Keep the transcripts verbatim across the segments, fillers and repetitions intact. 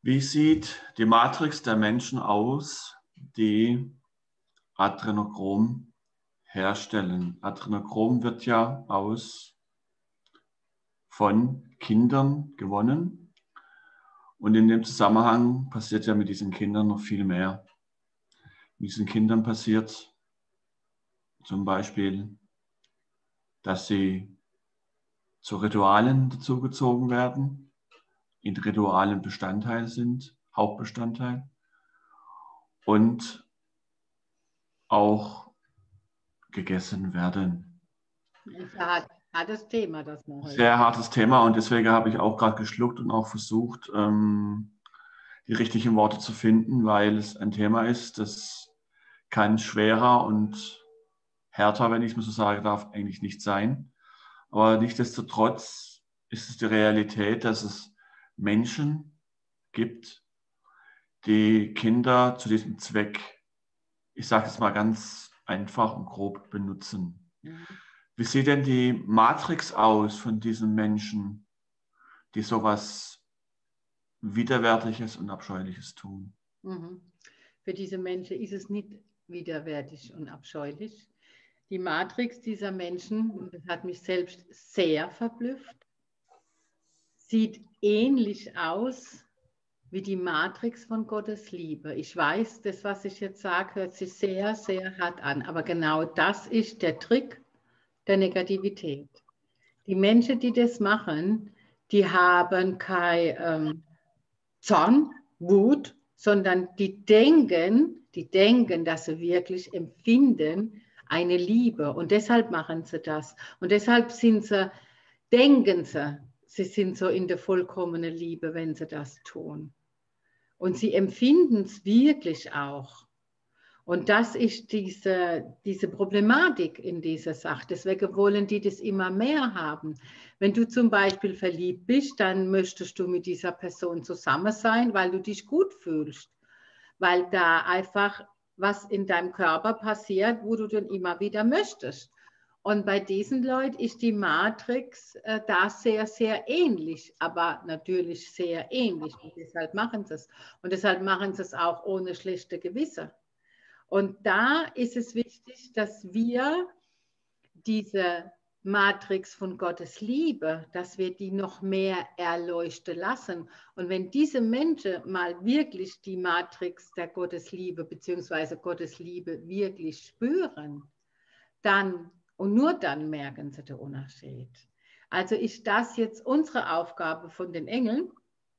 Wie sieht die Matrix der Menschen aus, die Adrenochrom herstellen? Adrenochrom wird ja aus von Kindern gewonnen und in dem Zusammenhang passiert ja mit diesen Kindern noch viel mehr. Mit diesen Kindern passiert zum Beispiel, dass sie zu Ritualen dazugezogen werden, in Ritualen Bestandteil sind, Hauptbestandteil und auch gegessen werden. Ein hartes Thema, das man heute. Sehr hartes Thema und deswegen habe ich auch gerade geschluckt und auch versucht, ähm, die richtigen Worte zu finden, weil es ein Thema ist, das kann schwerer und härter, wenn ich es mal so sagen darf, eigentlich nicht sein. Aber nichtsdestotrotz ist es die Realität, dass es Menschen gibt, die Kinder zu diesem Zweck, ich sage es mal ganz einfach und grob, benutzen. Mhm. Wie sieht denn die Matrix aus von diesen Menschen, die sowas Widerwärtiges und Abscheuliches tun? Mhm. Für diese Menschen ist es nicht widerwärtig und abscheulich. Die Matrix dieser Menschen, und das hat mich selbst sehr verblüfft, sieht ähnlich aus wie die Matrix von Gottes Liebe. Ich weiß, das, was ich jetzt sage, hört sich sehr, sehr hart an, aber genau das ist der Trick der Negativität. Die Menschen, die das machen, die haben kein ähm, Zorn, Wut, sondern die denken, die denken, dass sie wirklich empfinden eine Liebe und deshalb machen sie das. Und deshalb sind sie, denken sie, sie sind so in der vollkommenen Liebe, wenn sie das tun. Und sie empfinden es wirklich auch. Und das ist diese, diese Problematik in dieser Sache. Deswegen wollen die das immer mehr haben. Wenn du zum Beispiel verliebt bist, dann möchtest du mit dieser Person zusammen sein, weil du dich gut fühlst. Weil da einfach was in deinem Körper passiert, wo du dann immer wieder möchtest. Und bei diesen Leuten ist die Matrix äh, da sehr, sehr ähnlich, aber natürlich sehr ähnlich. Und deshalb machen sie es. Und deshalb machen sie es auch ohne schlechte Gewissen. Und da ist es wichtig, dass wir diese Matrix von Gottes Liebe, dass wir die noch mehr erleuchten lassen. Und wenn diese Menschen mal wirklich die Matrix der Gottesliebe bzw. Gottes Liebe wirklich spüren, dann und nur dann merken sie den Unterschied. Also ist das jetzt unsere Aufgabe von den Engeln,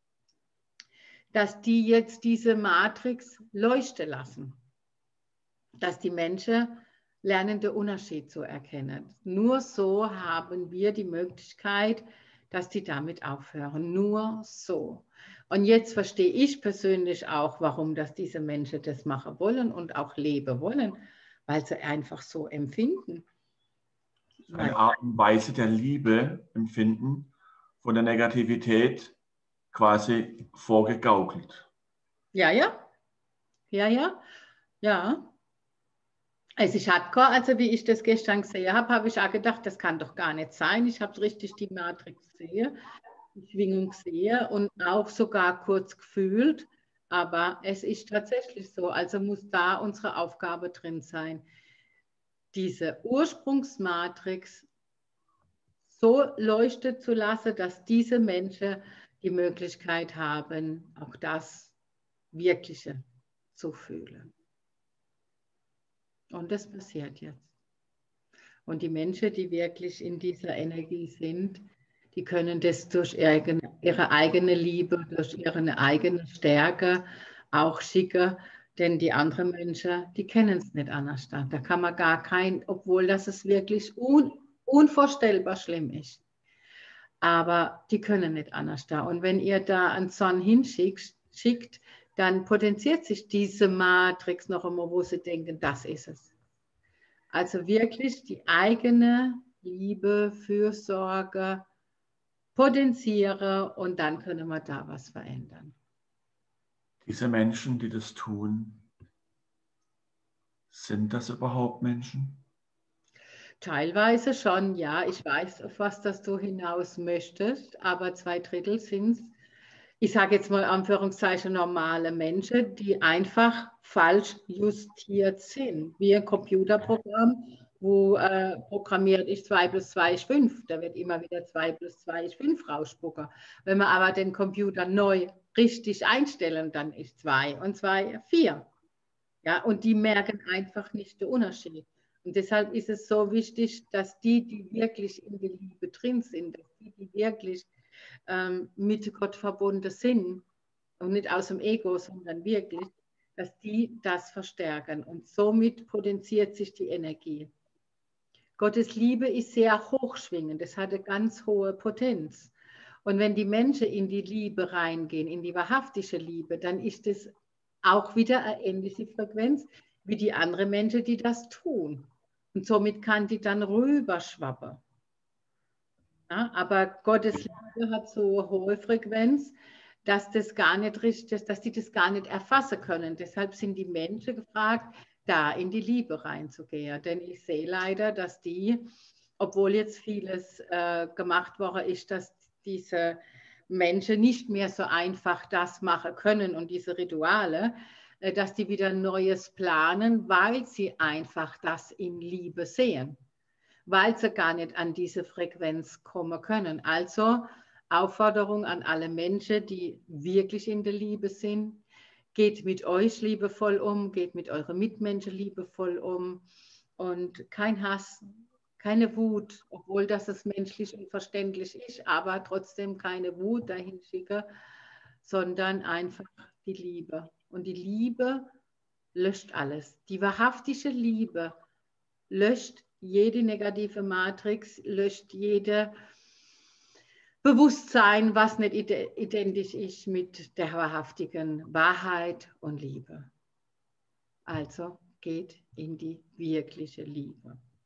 dass die jetzt diese Matrix leuchten lassen. Dass die Menschen lernen, den Unterschied zu erkennen. Nur so haben wir die Möglichkeit, dass die damit aufhören. Nur so. Und jetzt verstehe ich persönlich auch, warum dass diese Menschen das machen wollen und auch leben wollen, weil sie einfach so empfinden. Eine Art und Weise der Liebe empfinden, von der Negativität quasi vorgegaukelt. Ja, ja. Ja, ja. Ja. Es ist hardcore, also wie ich das gestern gesehen habe, habe ich auch gedacht, das kann doch gar nicht sein. Ich habe richtig die Matrix gesehen, die Schwingung gesehen und auch sogar kurz gefühlt. Aber es ist tatsächlich so, also muss da unsere Aufgabe drin sein, diese Ursprungsmatrix so leuchten zu lassen, dass diese Menschen die Möglichkeit haben, auch das Wirkliche zu fühlen. Und das passiert jetzt. Und die Menschen, die wirklich in dieser Energie sind, die können das durch ihre, ihre eigene Liebe, durch ihre eigene Stärke auch schicken. Denn die anderen Menschen, die kennen es nicht anders. Da kann man gar kein, obwohl das es wirklich un, unvorstellbar schlimm ist. Aber die können nicht anders da. Und wenn ihr da einen Zorn hinschickt, schickt, dann potenziert sich diese Matrix noch einmal, wo sie denken, das ist es. Also wirklich die eigene Liebe, Fürsorge potenziere und dann können wir da was verändern. Diese Menschen, die das tun, sind das überhaupt Menschen? Teilweise schon, ja. Ich weiß, auf was das du hinaus möchtest, aber zwei Drittel sind es, ich sage jetzt mal Anführungszeichen, normale Menschen, die einfach falsch justiert sind. Wie ein Computerprogramm, wo äh, programmiert ist zwei plus zwei ist fünf. Da wird immer wieder zwei plus zwei ist fünf rausspucken. Wenn wir aber den Computer neu richtig einstellen, dann ist zwei und zwei vier. Ja, und die merken einfach nicht den Unterschied. Und deshalb ist es so wichtig, dass die, die wirklich in der Liebe drin sind, dass die, die wirklich ähm, mit Gott verbunden sind und nicht aus dem Ego, sondern wirklich, dass die das verstärken. Und somit potenziert sich die Energie. Gottes Liebe ist sehr hochschwingend, es hat eine ganz hohe Potenz. Und wenn die Menschen in die Liebe reingehen, in die wahrhaftige Liebe, dann ist es auch wieder eine ähnliche Frequenz wie die anderen Menschen, die das tun. Und somit kann die dann rüberschwappen. Ja, aber Gottes Liebe hat so eine hohe Frequenz, dass das gar nicht richtig, dass die das gar nicht erfassen können. Deshalb sind die Menschen gefragt, da in die Liebe reinzugehen. Denn ich sehe leider, dass die, obwohl jetzt vieles äh, gemacht worden ist, dass diese Menschen nicht mehr so einfach das machen können und diese Rituale, äh, dass die wieder Neues planen, weil sie einfach das in Liebe sehen, weil sie gar nicht an diese Frequenz kommen können. Also Aufforderung an alle Menschen, die wirklich in der Liebe sind: Geht mit euch liebevoll um, geht mit euren Mitmenschen liebevoll um und kein Hass, keine Wut, obwohl das es menschlich und verständlich ist, aber trotzdem keine Wut dahin schicke, sondern einfach die Liebe. Und die Liebe löscht alles. Die wahrhaftige Liebe löscht jede negative Matrix, löscht jede Bewusstsein, was nicht identisch ist mit der wahrhaftigen Wahrheit und Liebe. Also geht in die wirkliche Liebe.